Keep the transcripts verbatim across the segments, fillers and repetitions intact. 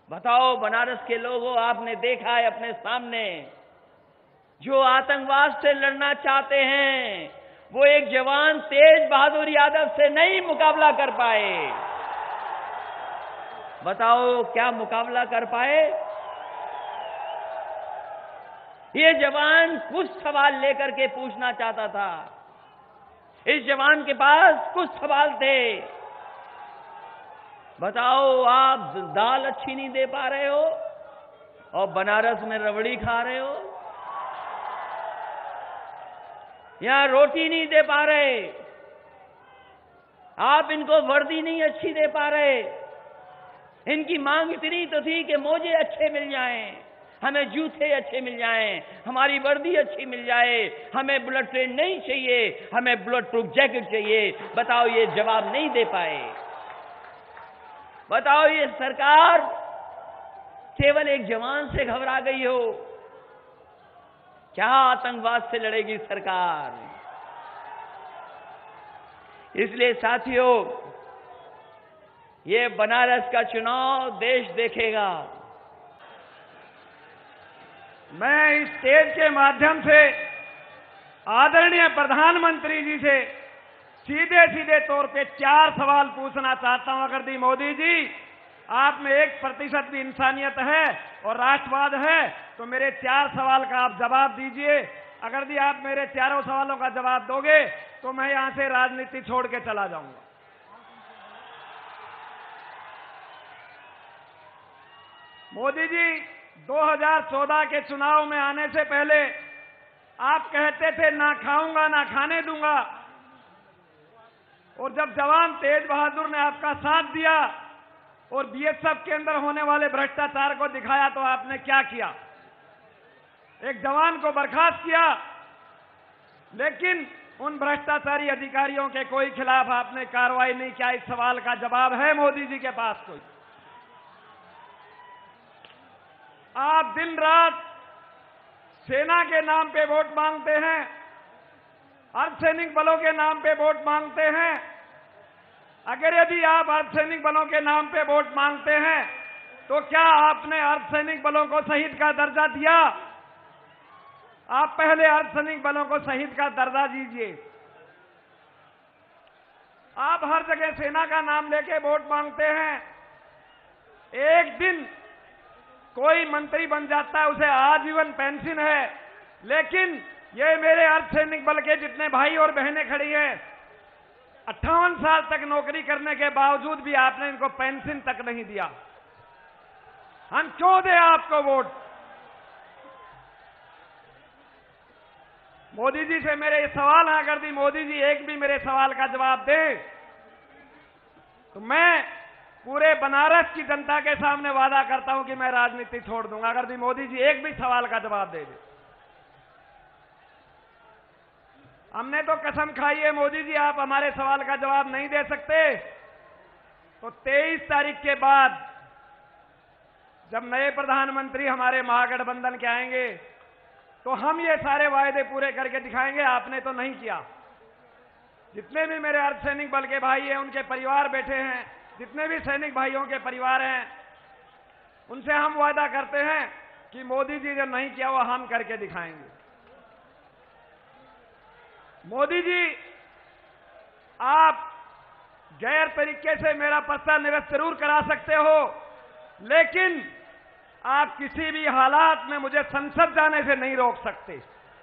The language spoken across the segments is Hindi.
बताओ बनारस के लोगों, आपने देखा है अपने सामने, जो आतंकवाद से लड़ना चाहते हैं वो एक जवान तेज बहादुर यादव से नहीं मुकाबला कर पाए। बताओ क्या मुकाबला कर पाए? ये जवान कुछ सवाल लेकर के पूछना चाहता था। इस जवान के पास कुछ सवाल थे। बताओ, आप दाल अच्छी नहीं दे पा रहे हो और बनारस में रबड़ी खा रहे हो। यहां रोटी नहीं दे पा रहे, आप इनको वर्दी नहीं अच्छी दे पा रहे। इनकी मांग इतनी तो थी कि मोजे अच्छे मिल जाएं, हमें जूते अच्छे मिल जाएं, हमारी वर्दी अच्छी मिल जाए, हमें बुलेट ट्रेन नहीं चाहिए, हमें बुलेट प्रूफ जैकेट चाहिए। बताओ, ये जवाब नहीं दे पाए। बताओ, ये सरकार केवल एक जवान से घबरा गई हो, क्या आतंकवाद से लड़ेगी सरकार? इसलिए साथियों, ये बनारस का चुनाव देश देखेगा। मैं इस स्टेज के माध्यम से आदरणीय प्रधानमंत्री जी से सीधे सीधे तौर पे चार सवाल पूछना चाहता हूं। अगर दी मोदी जी, आप में एक प्रतिशत भी इंसानियत है और राष्ट्रवाद है तो मेरे चार सवाल का आप जवाब दीजिए। अगर दी आप मेरे चारों सवालों का जवाब दोगे तो मैं यहां से राजनीति छोड़ के चला जाऊंगा। मोदी जी, दो हज़ार चौदह के चुनाव में आने से पहले आप कहते थे ना खाऊंगा ना खाने दूंगा, और जब जवान तेज बहादुर ने आपका साथ दिया और बीएसएफ के अंदर होने वाले भ्रष्टाचार को दिखाया तो आपने क्या किया? एक जवान को बर्खास्त किया, लेकिन उन भ्रष्टाचारी अधिकारियों के कोई खिलाफ आपने कार्रवाई नहीं किया। इस सवाल का जवाब है मोदी जी के पास कोई? आप दिन रात सेना के नाम पे वोट मांगते हैं, अर्धसैनिक बलों के नाम पे वोट मांगते हैं। अगर यदि आप अर्धसैनिक बलों के नाम पे वोट मांगते हैं तो क्या आपने अर्धसैनिक बलों को शहीद का दर्जा दिया? आप पहले अर्धसैनिक बलों को शहीद का दर्जा दीजिए। आप हर जगह सेना का नाम लेके वोट मांगते हैं। एक दिन कोई मंत्री बन जाता है, उसे आजीवन पेंशन है, लेकिन ये मेरे अर्धसैनिक बल के जितने भाई और बहनें खड़ी हैं, अट्ठावन साल तक नौकरी करने के बावजूद भी आपने इनको पेंशन तक नहीं दिया। हम क्यों दें आपको वोट? मोदी जी से मेरे ये सवाल है, अगर दी मोदी जी एक भी मेरे सवाल का जवाब दें तो मैं पूरे बनारस की जनता के सामने वादा करता हूं कि मैं राजनीति छोड़ दूंगा। अगर दी मोदी जी एक भी सवाल का जवाब दे दे। हमने तो कसम खाई है मोदी जी, आप हमारे सवाल का जवाब नहीं दे सकते तो तेईस तारीख के बाद जब नए प्रधानमंत्री हमारे महागठबंधन के आएंगे तो हम ये सारे वायदे पूरे करके दिखाएंगे। आपने तो नहीं किया। जितने भी मेरे अर्धसैनिक बल के भाई हैं, उनके परिवार बैठे हैं, जितने भी सैनिक भाइयों के परिवार हैं, उनसे हम वादा करते हैं कि मोदी जी जो नहीं किया वो हम करके दिखाएंगे। मोदी जी, आप गैर तरीके से मेरा पस्ता निरस्त जरूर करा सकते हो, लेकिन आप किसी भी हालात में मुझे संसद जाने से नहीं रोक सकते।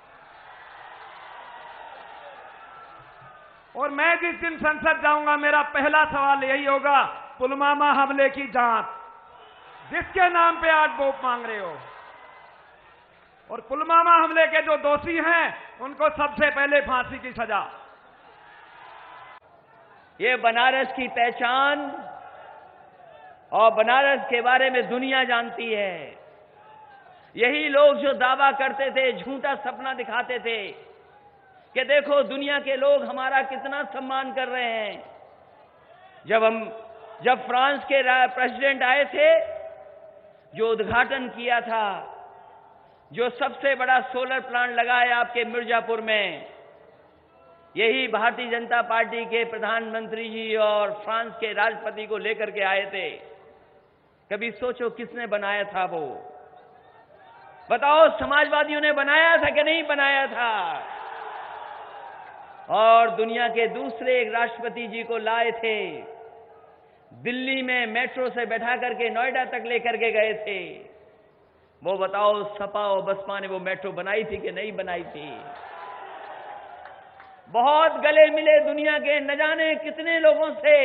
और मैं जिस दिन संसद जाऊंगा मेरा पहला सवाल यही होगा, पुलवामा हमले की जांच, जिसके नाम पे आज वोट मांग रहे हो, और पुलवामा हमले के जो दोषी हैं उनको सबसे पहले फांसी की सजा। ये बनारस की पहचान और बनारस के बारे में दुनिया जानती है। यही लोग जो दावा करते थे, झूठा सपना दिखाते थे कि देखो दुनिया के लोग हमारा कितना सम्मान कर रहे हैं। जब हम जब फ्रांस के प्रेसिडेंट आए थे, जो उद्घाटन किया था, जो सबसे बड़ा सोलर प्लांट लगाया आपके मिर्जापुर में, यही भारतीय जनता पार्टी के प्रधानमंत्री जी और फ्रांस के राष्ट्रपति को लेकर के आए थे। कभी सोचो किसने बनाया था वो? बताओ, समाजवादियों ने बनाया था कि नहीं बनाया था? और दुनिया के दूसरे एक राष्ट्रपति जी को लाए थे, दिल्ली में मेट्रो से बैठा करके नोएडा तक लेकर के गए थे। वो बताओ, सपा और बसपा ने वो मेट्रो बनाई थी कि नहीं बनाई थी? बहुत गले मिले दुनिया के न जाने कितने लोगों से,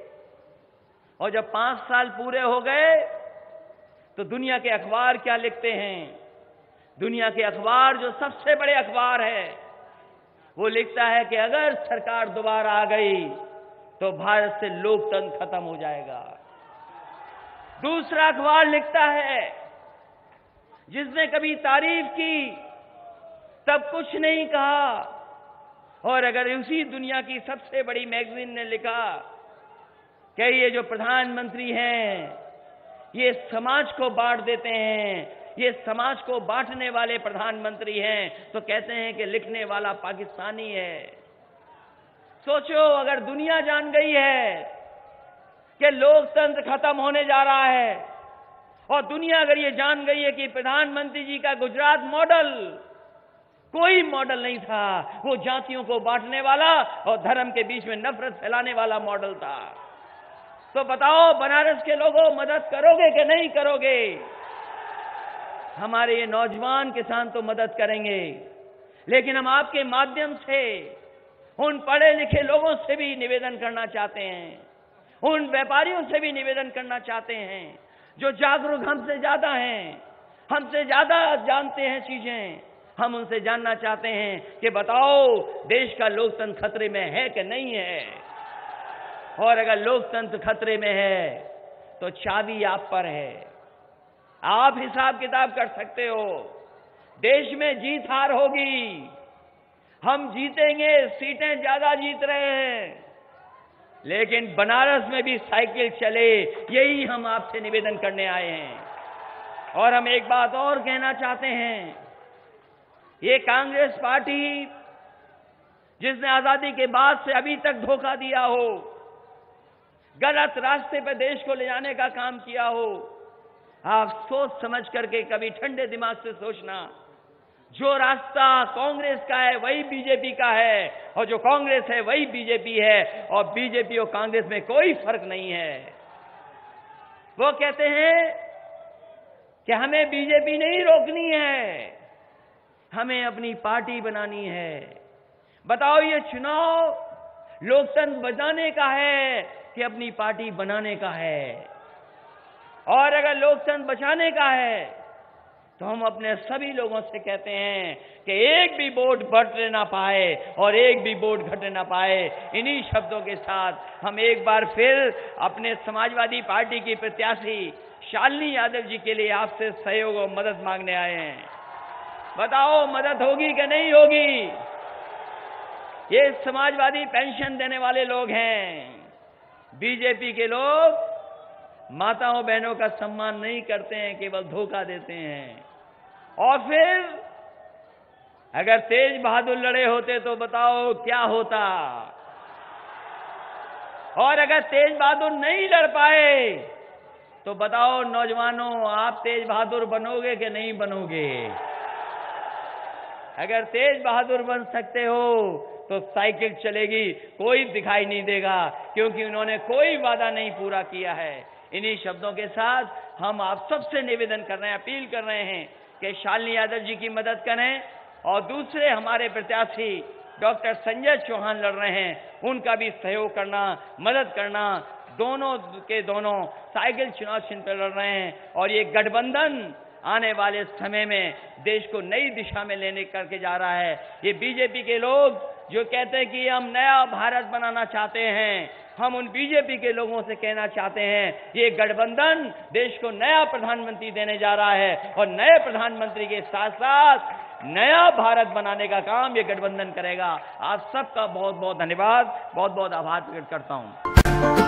और जब पांच साल पूरे हो गए तो दुनिया के अखबार क्या लिखते हैं? दुनिया के अखबार, जो सबसे बड़े अखबार है, वो लिखता है कि अगर सरकार दोबारा आ गई तो भारत से लोकतंत्र खत्म हो जाएगा। दूसरा अखबार लिखता है, जिसने कभी तारीफ की तब कुछ नहीं कहा, और अगर उसी दुनिया की सबसे बड़ी मैगजीन ने लिखा कि ये जो प्रधानमंत्री हैं ये समाज को बांट देते हैं, ये समाज को बांटने वाले प्रधानमंत्री हैं, तो कहते हैं कि लिखने वाला पाकिस्तानी है। सोचो, अगर दुनिया जान गई है कि लोकतंत्र खत्म होने जा रहा है, और दुनिया अगर ये जान गई है कि प्रधानमंत्री जी का गुजरात मॉडल कोई मॉडल नहीं था, वो जातियों को बांटने वाला और धर्म के बीच में नफरत फैलाने वाला मॉडल था, तो बताओ बनारस के लोगों, मदद करोगे कि नहीं करोगे? हमारे ये नौजवान किसान तो मदद करेंगे, लेकिन हम आपके माध्यम से उन पढ़े लिखे लोगों से भी निवेदन करना चाहते हैं, उन व्यापारियों से भी निवेदन करना चाहते हैं जो जागरूक हमसे ज्यादा हैं, हमसे ज्यादा जानते हैं चीजें। हम उनसे जानना चाहते हैं कि बताओ, देश का लोकतंत्र खतरे में है कि नहीं है? और अगर लोकतंत्र खतरे में है तो चाबी आप पर है, आप हिसाब किताब कर सकते हो। देश में जीत हार होगी, हम जीतेंगे, सीटें ज्यादा जीत रहे हैं, लेकिन बनारस में भी साइकिल चले, यही हम आपसे निवेदन करने आए हैं। और हम एक बात और कहना चाहते हैं, ये कांग्रेस पार्टी जिसने आजादी के बाद से अभी तक धोखा दिया हो, गलत रास्ते पर देश को ले जाने का काम किया हो, आप सोच समझ करके कभी ठंडे दिमाग से सोचना, जो रास्ता कांग्रेस का है वही बीजेपी का है, और जो कांग्रेस है वही बीजेपी है, और बीजेपी और कांग्रेस में कोई फर्क नहीं है। वो कहते हैं कि हमें बीजेपी नहीं रोकनी है, हमें अपनी पार्टी बनानी है। बताओ, ये चुनाव लोकतंत्र बचाने का है कि अपनी पार्टी बनाने का है? और अगर लोकतंत्र बचाने का है तो हम अपने सभी लोगों से कहते हैं कि एक भी वोट बढ़ने ना पाए और एक भी वोट घटने ना पाए। इन्हीं शब्दों के साथ हम एक बार फिर अपने समाजवादी पार्टी की प्रत्याशी शालिनी यादव जी के लिए आपसे सहयोग और मदद मांगने आए हैं। बताओ, मदद होगी कि नहीं होगी? ये समाजवादी पेंशन देने वाले लोग हैं, बीजेपी के लोग माताओं बहनों का सम्मान नहीं करते हैं, केवल धोखा देते हैं। और फिर अगर तेज बहादुर लड़े होते तो बताओ क्या होता? और अगर तेज बहादुर नहीं लड़ पाए तो बताओ नौजवानों, आप तेज बहादुर बनोगे कि नहीं बनोगे? अगर तेज बहादुर बन सकते हो तो साइकिल चलेगी, कोई दिखाई नहीं देगा, क्योंकि उन्होंने कोई वादा नहीं पूरा किया है। इन्हीं शब्दों के साथ हम आप सबसे निवेदन कर रहे हैं, अपील कर रहे हैं कि शालिनी यादव जी की मदद करें, और दूसरे हमारे प्रत्याशी डॉक्टर संजय चौहान लड़ रहे हैं, उनका भी सहयोग करना, मदद करना। दोनों के दोनों साइकिल चुनाव चिन्ह पर लड़ रहे हैं, और ये गठबंधन आने वाले समय में देश को नई दिशा में लेने करके जा रहा है। ये बीजेपी के लोग जो कहते हैं कि हम नया भारत बनाना चाहते हैं, हम उन बीजेपी के लोगों से कहना चाहते हैं, ये गठबंधन देश को नया प्रधानमंत्री देने जा रहा है, और नए प्रधानमंत्री के साथ साथ नया भारत बनाने का काम ये गठबंधन करेगा। आप सबका बहुत बहुत धन्यवाद, बहुत बहुत आभार प्रकट करता हूं।